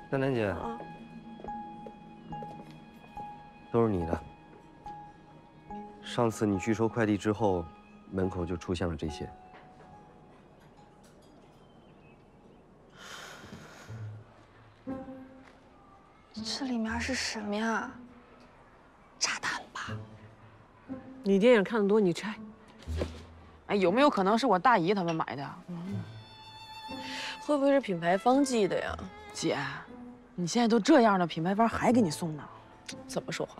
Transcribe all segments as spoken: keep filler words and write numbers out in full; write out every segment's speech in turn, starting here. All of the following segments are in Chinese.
丹丹姐， 啊， 都是你的。上次你去收快递之后，门口就出现了这些。 这里面是什么呀？炸弹吧？ 你电影看得多，你拆。 哎，有没有可能是我大姨他们买的？ 会不会是品牌方寄的呀？ 姐，你现在都这样了，品牌方还给你送呢？ 怎么说话？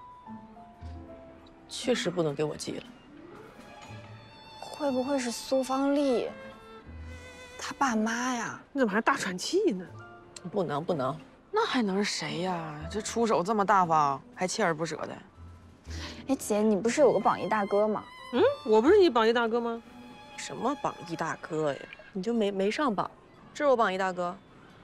确实不能给我寄了。 会不会是苏芳丽她爸妈呀？ 你怎么还大喘气呢？不能不能， 那还能是谁呀？这出手这么大方，还锲而不舍的。 哎，姐，你不是有个榜一大哥吗？ 嗯，我不是你榜一大哥吗？什么榜一大哥呀？你就没没上榜？这是我榜一大哥。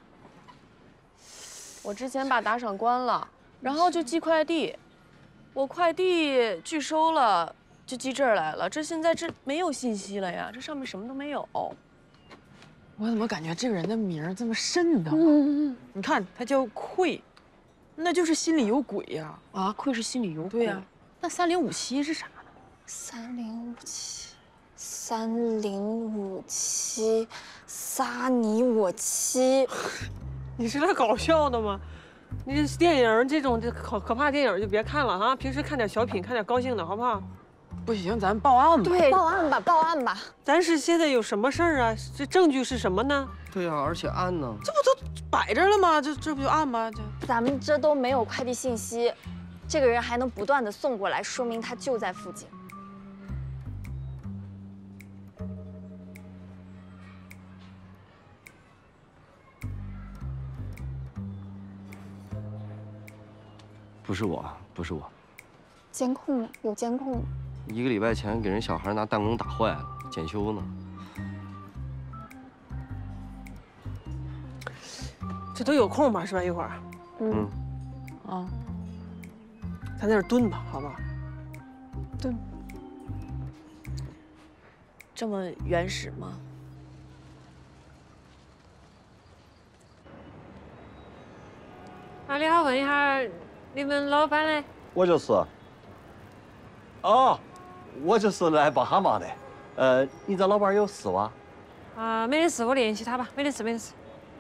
我之前把打赏关了，然后就寄快递，我快递拒收了，就寄这儿来了。这现在这没有信息了呀，这上面什么都没有。 我怎么感觉这个人的名儿这么瘆得慌？ 嗯嗯， 你看他叫愧，那就是心里有鬼呀！ 啊，愧是心里有鬼。 对呀，那三零五七是啥呢？ 三零五七，三零五七，撒你我妻。 你是来搞笑的吗？你这电影这种这可可怕电影就别看了啊！平时看点小品，看点高兴的，好不好？ 不行，咱报案吧。 对，报案吧，报案吧。 咱是现在有什么事儿啊？这证据是什么呢？ 对呀、啊，而且案呢？ 这不都摆着了吗？这这不就案吗？这咱们这都没有快递信息，这个人还能不断的送过来，说明他就在附近。 不是我，不是我。 监控呢？有监控吗？ 一个礼拜前给人小孩拿弹弓打坏了，检修呢。 这都有空吧？是吧？一会儿， 嗯， 啊， 咱在这儿蹲吧，好不好？ 蹲。 这么原始吗？啊，你好，问一下，你们老板呢？ 我就是。哦，我就是来帮他忙的。呃，你这老板有事哇？ 啊，没得事，我联系他吧。没得事，没得事。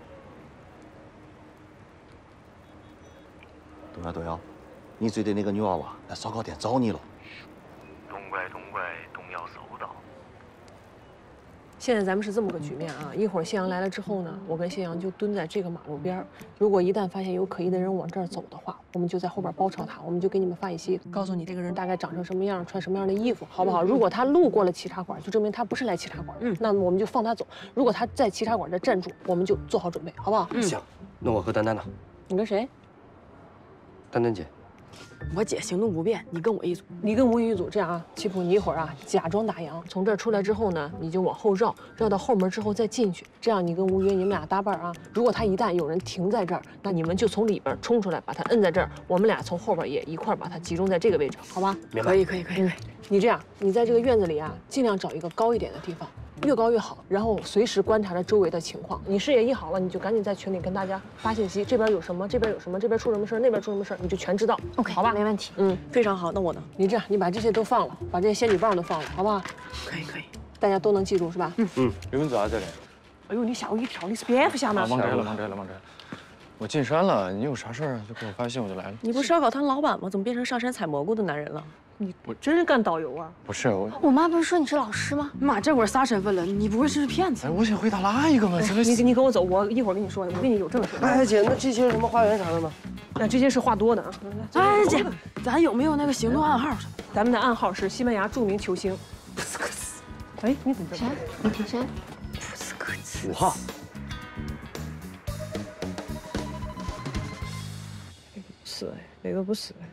对呀对呀，你追的那个女娃娃来烧烤店找你了。 东拐东拐，东要收到。 现在咱们是这么个局面啊，一会儿谢阳来了之后呢，我跟谢阳就蹲在这个马路边儿。如果一旦发现有可疑的人往这儿走的话，我们就在后边包抄他，我们就给你们发信息，告诉你这个人大概长成什么样，穿什么样的衣服，好不好？如果他路过了沏茶馆，就证明他不是来沏茶馆的，嗯，那么我们就放他走。如果他在沏茶馆这站住，我们就做好准备，好不好？ 嗯，行，那我和丹丹呢？ 你跟谁？ 丹丹姐。 我姐行动不便，你跟我一组。 你跟吴宇一组，这样啊，七普，你一会儿啊假装打烊，从这儿出来之后呢，你就往后绕，绕到后门之后再进去，这样你跟吴约你们俩搭伴啊。如果他一旦有人停在这儿，那你们就从里边冲出来，把他摁在这儿，我们俩从后边也一块把他集中在这个位置，好吧？ 明白。 可以可以可以。嗯， 你这样，你在这个院子里啊，尽量找一个高一点的地方。越高越好，然后随时观察着周围的情况。你视野一好了，你就赶紧在群里跟大家发信息，这边有什么，这边有什么，这边出什么事儿，那边出什么事儿，你就全知道。 OK， 好吧， 没问题。 嗯，非常好。那我呢？你这样，你把这些都放了，把这些仙女棒都放了，好不好？ 可以可以， 大家都能记住是吧？嗯嗯，你们做啥子嘞？ 哎呦，你吓我一跳，你是蝙蝠侠吗？ 忙摘了，忙摘了，忙摘了。我进山了，你有啥事儿就给我发信，我就来了。 你不是烧烤摊老板吗？怎么变成上山采蘑菇的男人了？你我真是干导游啊？ 不是我， 我妈不是说你是老师吗？ 妈，这会儿仨身份了，你不会是骗子？ 哎，我先回答拉一个嘛。 你你跟我走，我一会儿跟你说，我跟你有正事。 哎，姐，那这些什么花园啥的呢？ 那这些是话多的啊。 哎，姐，咱有没有那个行动暗号？ 咱们的暗号是西班牙著名球星。哎，你怎么知道？ 谁？谁？ 五号。 是哎，那个不是哎。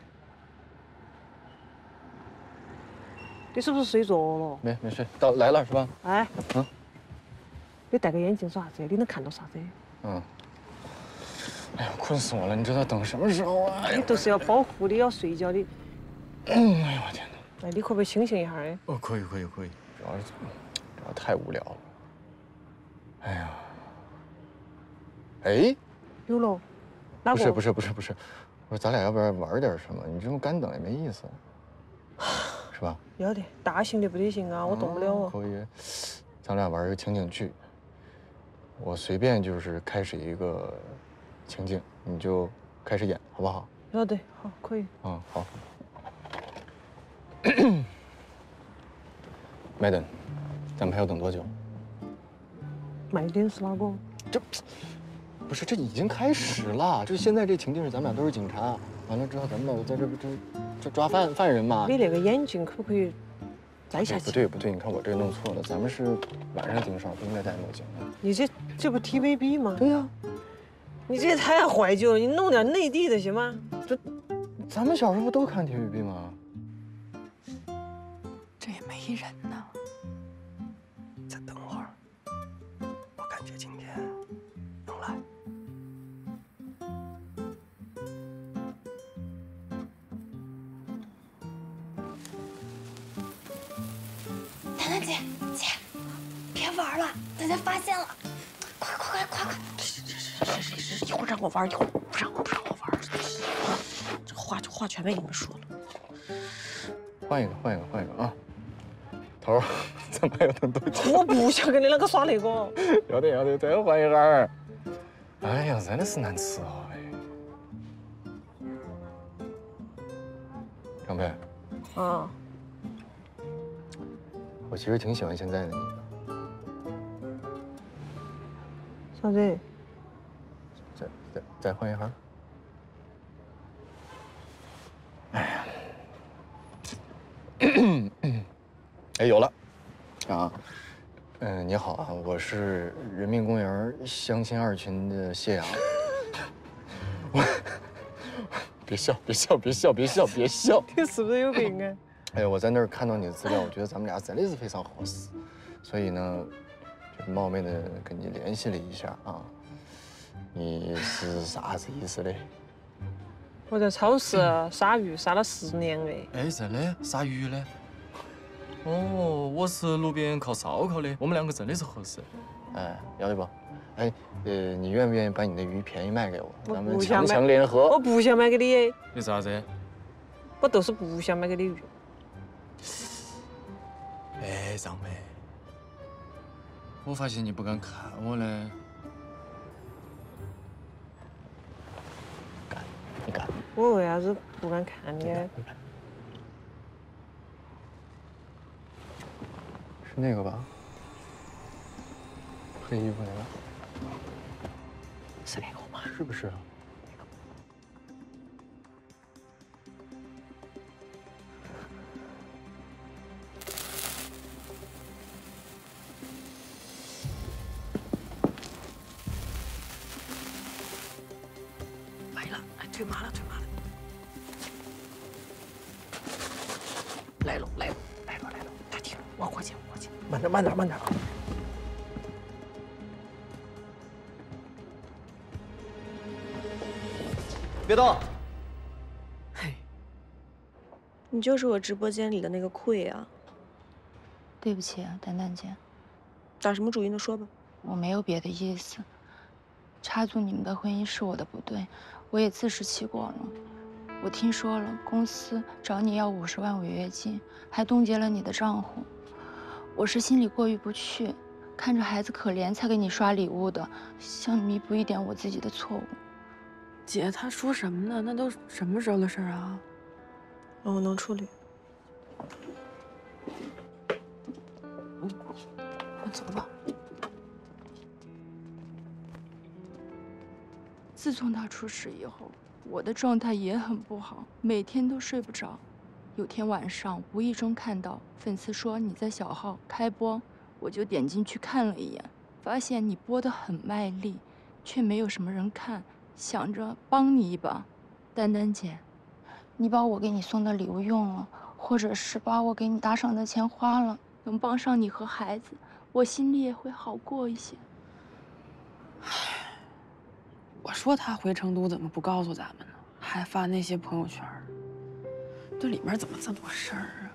你是不是睡着了？ 没没睡，到来了是吧？ 哎， 嗯， 你戴个眼镜做啥子？你能看到啥子？ 嗯。哎呀，困死我了！你知道等什么时候啊？ 你都是要保护的，要睡觉的。 嗯，哎呦我天哪！ 哎，你可不可以清醒一下哎？ 哦，可以可以可以，主要是主要太无聊了。哎呀，哎， 有了， 不是不是不是不是，我说咱俩要不要玩点什么？你这种干等也没意思，是吧？ 要得，大型的不得行啊，我动不了啊。 可以，咱俩玩一个情景剧。我随便就是开始一个情景，你就开始演，好不好？ 要得，好，可以。 嗯，好。Madam， 咱们还要等多久？ 麦登是哪个？ 这不是，这已经开始了。就现在这情境是咱们俩都是警察，完了之后咱们俩在这不这这抓犯犯人嘛？ 你那个眼睛可不可以摘下去？ 不对不对，你看我这个弄错了，咱们是晚上盯梢，不应该戴墨镜的。 你这这不 T V B 吗？ 对呀、啊， 你这也太怀旧了，你弄点内地的行吗？ 这咱们小时候不都看 T V B 吗？ 这也没人呢。 再等会儿，我感觉今天能来。 丹丹姐，姐，别玩了，大家发现了，快快快快快！ 一会儿让我玩，一会儿不让不让我玩。这话这话全被你们说了。 换一个换一个换一个啊！头儿，咱们还要等多久？ 我不想跟你两个耍那个。 要得要得，再换一下儿。哎呀，真的是难伺候哎。张佩， 啊， 我其实挺喜欢现在的你的。 啥子？ 再再再换一行。哎呀，哎，有了，啊，嗯，你好啊，我是人民公园相亲二群的谢阳。我，别笑，别笑，别笑，别笑，别笑！ 你是不是有病啊？ 哎呀，我在那儿看到你的资料，我觉得咱们俩真的是非常合适，所以呢，就冒昧的跟你联系了一下啊。你是啥子意思嘞？ 我在超市杀鱼杀了十年哎。 哎，真的杀鱼的。哦，我是路边烤烧烤的，我们两个真的是合适。 哎，要得不？哎，呃，你愿不愿意把你的鱼便宜卖给我？ 我咱们不想卖强强联合。 我不想卖给你， 为啥子？ 我都是不想卖给你鱼。 哎，张梅，我发现你不敢看我嘞。 干，你干。 我为啥子不敢看你？ 是那个吧？黑衣服那个。 是那个吗？ 是不是啊？ 来了，哎，退马了，退马了。来了，来了，来了，来了！快停！我过去，我过去。慢点，慢点，慢点啊！ 别动！ 嘿， 你就是我直播间里的那个溃啊！ 对不起，丹丹姐， 打什么主意呢？说吧。 我没有别的意思。插足你们的婚姻是我的不对，我也自食其果了。我听说了，公司找你要五十万违约金，还冻结了你的账户。我是心里过意不去，看着孩子可怜才给你刷礼物的，想弥补一点我自己的错误。 姐，她说什么呢？那都什么时候的事儿啊？ 我能处理。 那走吧。 自从他出事以后，我的状态也很不好，每天都睡不着。有天晚上无意中看到粉丝说你在小号开播，我就点进去看了一眼，发现你播得很卖力，却没有什么人看，想着帮你一把。丹丹姐，你把我给你送的礼物用了，或者是把我给你打赏的钱花了，能帮上你和孩子，我心里也会好过一些。 我说他回成都怎么不告诉咱们呢？还发那些朋友圈，这里面怎么这么多事儿啊？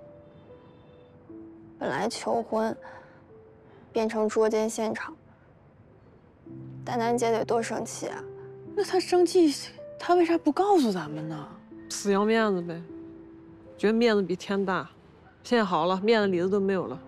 本来求婚变成捉奸现场，丹丹姐得多生气啊！ 那他生气，他为啥不告诉咱们呢？ 死要面子呗，觉得面子比天大。现在好了，面子里子都没有了。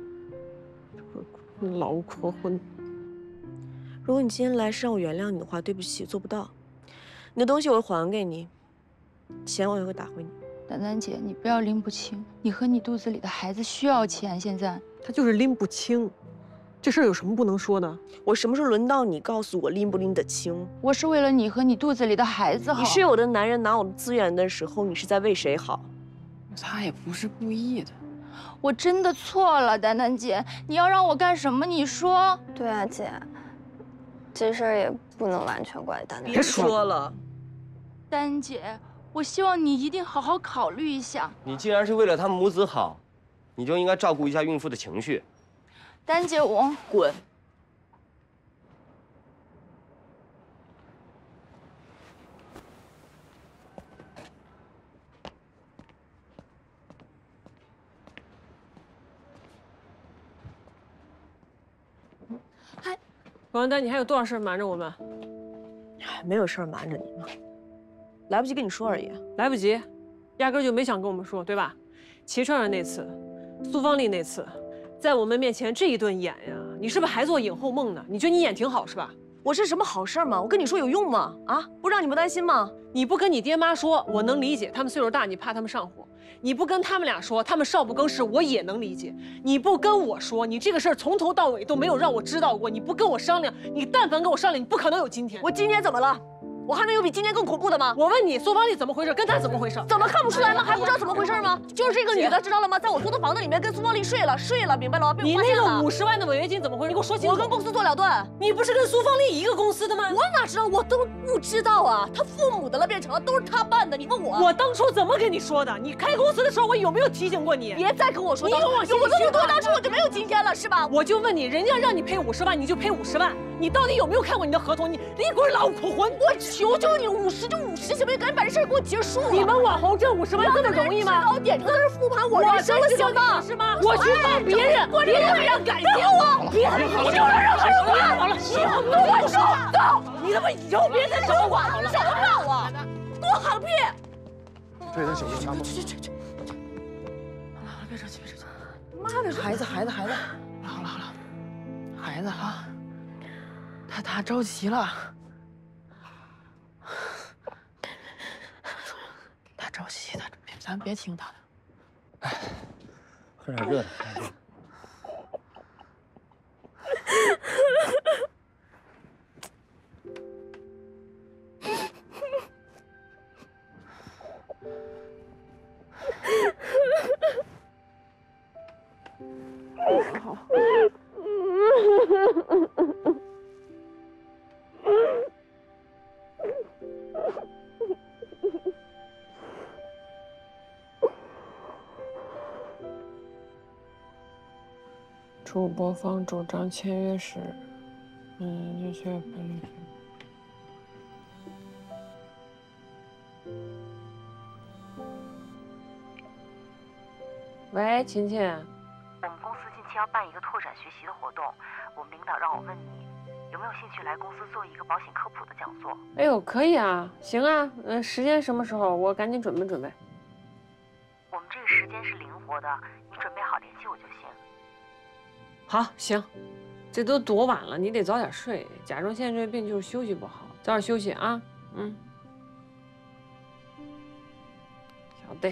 老无可混。 如果你今天来是让我原谅你的话，对不起，做不到。你的东西我会还给你，钱我也会打回你。 丹丹姐，你不要拎不清，你和你肚子里的孩子需要钱。现在他就是拎不清，这事儿有什么不能说的？ 我什么时候轮到你告诉我拎不拎得清？ 我是为了你和你肚子里的孩子好。 你是我的男人，拿我的资源的时候，你是在为谁好？ 他也不是故意的。 我真的错了，丹丹姐，你要让我干什么？你说。 对啊，姐，这事儿也不能完全怪丹丹。 别说了， 丹姐，我希望你一定好好考虑一下。 你既然是为了他们母子好，你就应该照顾一下孕妇的情绪。 丹姐，我滚！ 王丹，你还有多少事瞒着我们？ 没有事儿瞒着你吗？来不及跟你说而已。 来不及，压根就没想跟我们说，对吧？齐川儿那次，苏芳丽那次，在我们面前这一顿演呀，你是不是还做影后梦呢？你觉得你演挺好是吧？ 我是什么好事吗？我跟你说有用吗？啊，不让你们担心吗？ 你不跟你爹妈说，我能理解，他们岁数大，你怕他们上火。你不跟他们俩说，他们少不更事，我也能理解。你不跟我说，你这个事儿从头到尾都没有让我知道过，你不跟我商量，你但凡跟我商量，你不可能有今天。 我今天怎么了？我还能有比今天更恐怖的吗？ 我问你，苏芳丽怎么回事？跟她怎么回事？ 怎么看不出来吗？还不知道怎么回事吗？就是这个女的，知道了吗？在我租的房子里面跟苏芳丽睡了，睡了，明白了吗？被我发现了。 你那个五十万的违约金怎么回事？你给我说清楚。 我跟公司做了断。 你不是跟苏芳丽一个公司的吗？ 我哪知道？我都不知道啊！他父母的了变成了，都是他办的。你问我， 我当初怎么跟你说的？你开公司的时候，我有没有提醒过你？ 别再跟我说， 你有往心里去。 有多当初我就没有今天了，是吧？ 我就问你，人家让你赔五十万，你就赔五十万。你到底有没有看过你的合同？你你滚老苦混！ 我求求你，五十就五十，行不行？赶紧把这事儿给我结束了。 你们网红挣五十万这么容易吗？ 指导点在这复盘我人生了，行吗？ 是吗？我去帮别人，别人让感谢我，别人就让人说好了，以后都我说走，你他妈以后别再找我了， 什么闹啊？多好屁！ 这人小心点。 去去去去！好了好了，别生气别生气。妈的，孩子孩子孩子，好了好了，孩子啊。他他着急了，他着急，他咱别听他的。 哎，喝点热的。 好。主播方主张签约时，嗯，就需要办理。喂，琴琴。 我们公司近期要办一个拓展学习的活动，我们领导让我问你，有没有兴趣来公司做一个保险科普的讲座？ 哎呦，可以啊，行啊，嗯，时间什么时候？我赶紧准备准备。 我们这个时间是灵活的，你准备好联系我就行。 好，行，这都多晚了，你得早点睡。甲状腺这病就是休息不好，早点休息啊。嗯，小弟。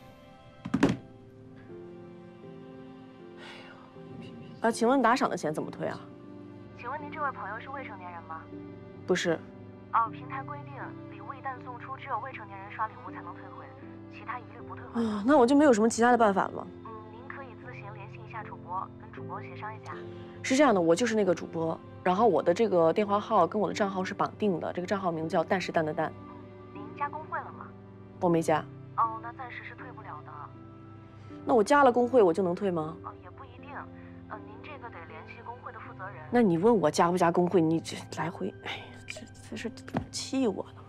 啊，请问打赏的钱怎么退啊？ 请问您这位朋友是未成年人吗？ 不是。 哦，平台规定，礼物一旦送出，只有未成年人刷礼物才能退回，其他一律不退回。 啊，那我就没有什么其他的办法了吗？ 嗯，您可以自行联系一下主播，跟主播协商一下。 是这样的，我就是那个主播，然后我的这个电话号跟我的账号是绑定的，这个账号名字叫蛋是蛋的蛋。 嗯，您加工会了吗？ 我没加。 哦，那暂时是退不了的。 那我加了工会，我就能退吗？ 哦，也不一定。呃，您这个得联系工会的负责人。 那你问我加不加工会？你这来回，哎呀，这这是气我呢。